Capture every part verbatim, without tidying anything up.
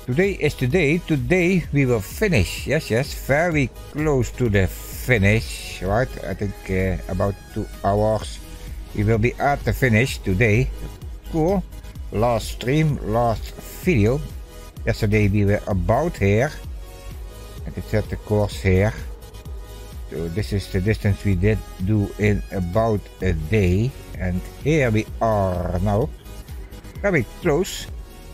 Today is today. Today we will finish. Yes, yes, very close to the finish, right? I think uh, about two hours. We will be at the finish today. Cool. Last stream, last video. Yesterday we were about here. And it set the course here. So this is the distance we did do in about a day. And here we are now. Very close.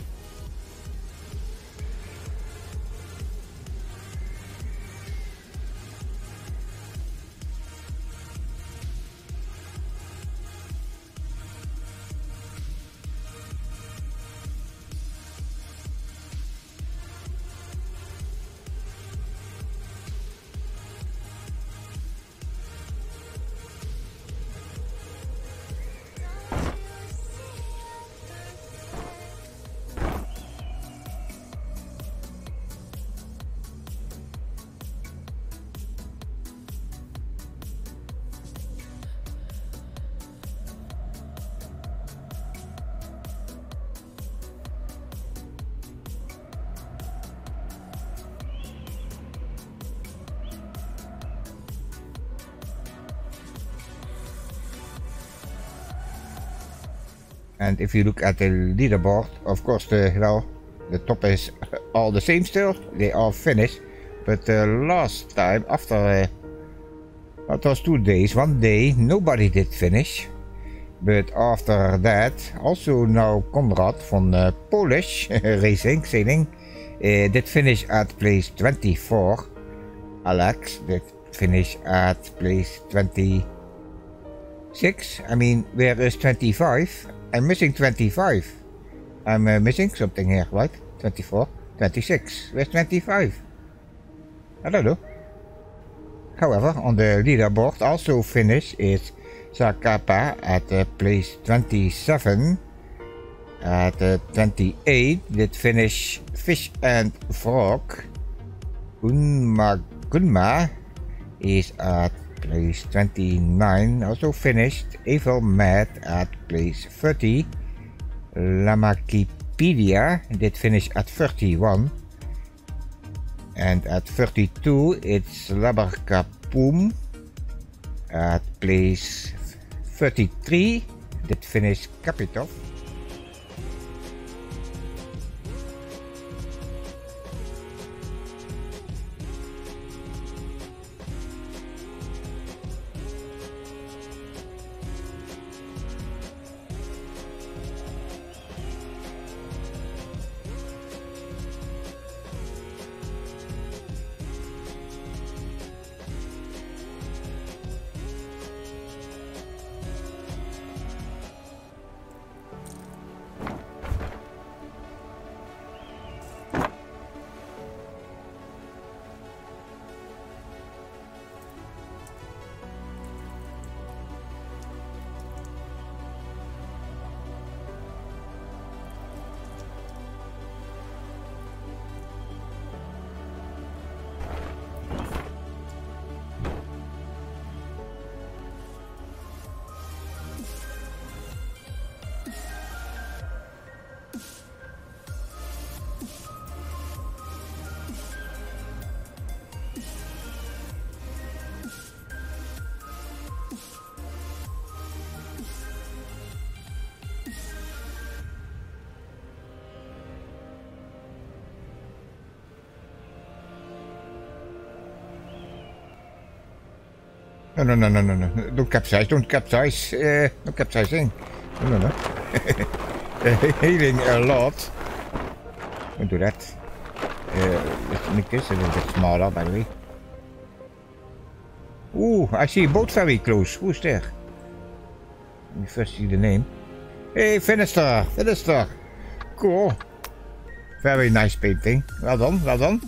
And if you look at the leaderboard, of course, the well, the top is all the same still. They all finished. But the uh, last time, after uh, it was two days, one day nobody did finish. But after that, also now Konrad from uh, Polish Racing Sailing uh, did finish at place twenty-four. Alex did finish at place twenty-six. I mean, where is twenty-five? I'm missing twenty-five. I'm uh, missing something here, right? twenty-four, twenty-six. Where's twenty-five? I don't know. However, on the leaderboard also finished is Sakapa at uh, place twenty-seven. At uh, twenty-eight did finish Fish and Frog. Gunma Gunma is at place twenty-nine, also finished. Evil Mad at place thirty. Lamakipedia did finish at thirty-one. And at thirty-two, it's Labarkapoom at place thirty-three. Did finish Kapitov. No, no, no, no, no, no. Don't capsize, don't capsize. Uh, no capsizing. No, no, no. Healing a lot. Don't do that. Uh, let's make this a little bit smaller, by the way. Ooh, I see a boat very close. Who's there? Let me first see the name. Hey, Finister! Finister! Cool. Very nice painting. Well done, well done.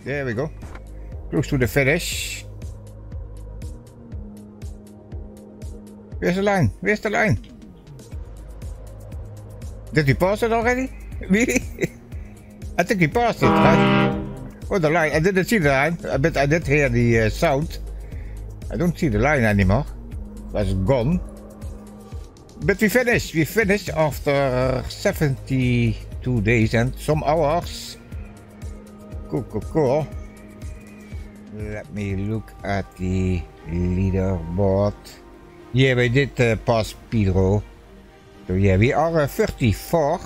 There we go. Close to the finish. Where's the line? Where's the line? Did we pass it already? Really? I think we passed it, right? Oh, the line. I didn't see the line, but I did hear the uh, sound. I don't see the line anymore. That's gone. But we finished. We finished after seventy-two days and some hours. Cool, cool, cool. Let me look at the leaderboard. Yeah, we did uh, pass Pedro. So yeah, we are uh, thirty-four.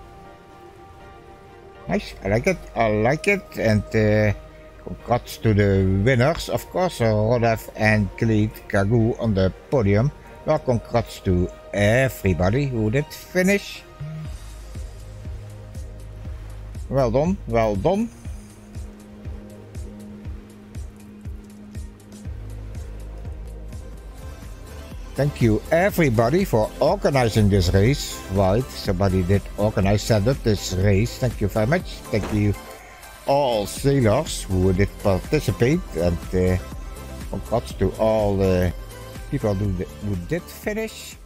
Nice, I like it, I like it. And uh, congrats to the winners, of course, uh, Rodef and Khalid Kagoo on the podium. Well, congrats to everybody who did finish. Well done, well done. Thank you everybody for organizing this race. Right, somebody did organize, set up this race. Thank you very much. Thank you all sailors who did participate, and uh, congrats to all uh, people who did, who did finish.